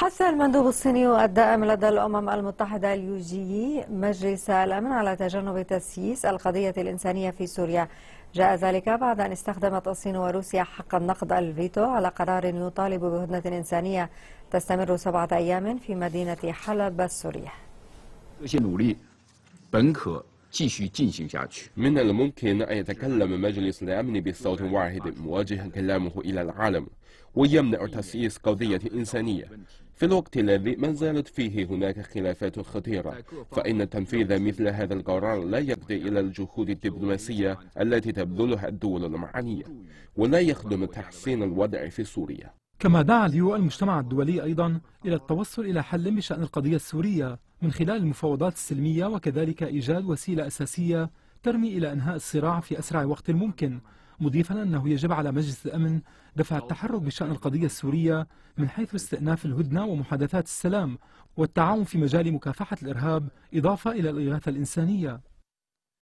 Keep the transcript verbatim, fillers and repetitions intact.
حث المندوب الصيني الدائم لدى الأمم المتحدة اليو جي مجلس الأمن على تجنب تسييس القضية الإنسانية في سوريا. جاء ذلك بعد أن استخدمت الصين وروسيا حق النقض الفيتو على قرار يطالب بهدنة إنسانية تستمر سبعة أيام في مدينة حلب السورية. من الممكن أن يتكلم مجلس الأمن بصوت واحد موجها كلامه إلى العالم ويمنع تسييس قضية إنسانية في الوقت الذي ما زالت فيه هناك خلافات خطيرة، فإن تنفيذ مثل هذا القرار لا يقضي إلى الجهود الدبلوماسية التي تبذلها الدول المعنية ولا يخدم تحسين الوضع في سوريا. كما دعا اليو المجتمع الدولي أيضا إلى التوصل إلى حل بشأن القضية السورية من خلال المفاوضات السلمية، وكذلك إيجاد وسيلة أساسية ترمي إلى إنهاء الصراع في أسرع وقت ممكن، مضيفا أنه يجب على مجلس الأمن دفع التحرك بشأن القضية السورية من حيث استئناف الهدنة ومحادثات السلام والتعاون في مجال مكافحة الإرهاب، إضافة إلى الإغاثة الإنسانية.